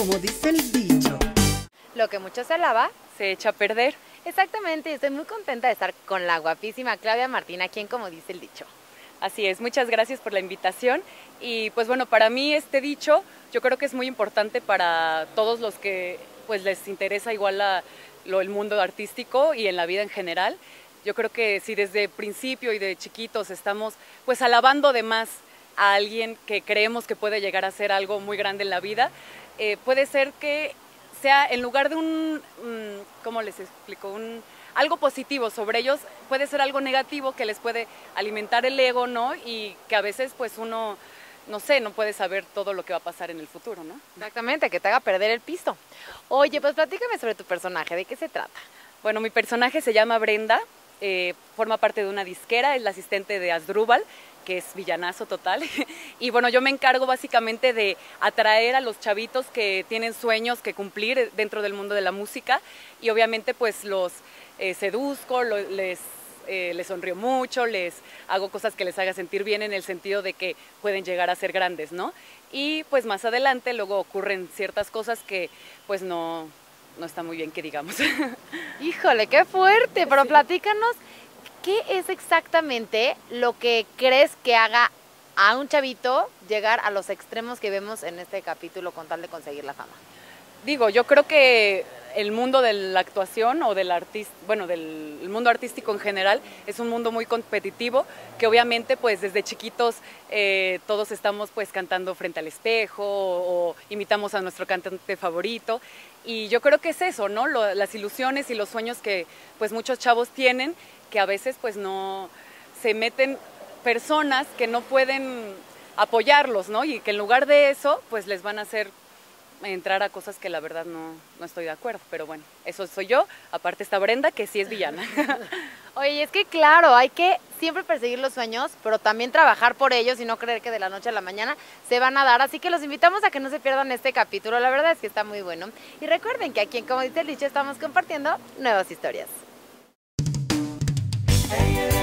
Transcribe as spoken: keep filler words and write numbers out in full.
como dice el dicho. Lo que mucho se lava, se echa a perder. exactamente, estoy muy contenta de estar con la guapísima Claudia Martín, a quien como dice el dicho. Así es, muchas gracias por la invitación y pues bueno, para mí este dicho yo creo que es muy importante para todos los que pues les interesa igual la, lo, el mundo artístico y en la vida en general. Yo creo que si desde el principio y de chiquitos estamos pues alabando de más a alguien que creemos que puede llegar a ser algo muy grande en la vida, eh, puede ser que sea en lugar de un, um, ¿cómo les explico? Un, algo positivo sobre ellos, puede ser algo negativo que les puede alimentar el ego, ¿no? Y que a veces pues uno, no sé, no puede saber todo lo que va a pasar en el futuro, ¿no? Exactamente, que te haga perder el pisto. Oye, pues platícame sobre tu personaje, ¿de qué se trata? Bueno, mi personaje se llama Brenda, eh, forma parte de una disquera, es la asistente de Asdrúbal, que es villanazo total, y bueno, yo me encargo básicamente de atraer a los chavitos que tienen sueños que cumplir dentro del mundo de la música, y obviamente pues los eh, seduzco, lo, les, eh, les sonrío mucho, les hago cosas que les haga sentir bien en el sentido de que pueden llegar a ser grandes, ¿no? Y pues más adelante luego ocurren ciertas cosas que pues no, no está muy bien que digamos. Híjole, qué fuerte, pero Sí. Platícanos, ¿qué es exactamente lo que crees que haga a un chavito llegar a los extremos que vemos en este capítulo con tal de conseguir la fama? Digo, yo creo que el mundo de la actuación o del artista, bueno, del el mundo artístico en general es un mundo muy competitivo, que obviamente pues desde chiquitos eh, todos estamos pues cantando frente al espejo o, o imitamos a nuestro cantante favorito, y yo creo que es eso, ¿no? Lo, las ilusiones y los sueños que pues muchos chavos tienen, que a veces pues no se meten personas que no pueden apoyarlos, ¿no? Y que en lugar de eso pues les van a hacer entrar a cosas que la verdad no, no estoy de acuerdo, pero bueno, eso soy yo. Aparte está Brenda, que sí es villana. Oye, es que claro, hay que siempre perseguir los sueños, pero también trabajar por ellos y no creer que de la noche a la mañana se van a dar. Así que los invitamos a que no se pierdan este capítulo, la verdad es que está muy bueno. Y recuerden que aquí en Como dice el dicho estamos compartiendo nuevas historias. Hey, hey,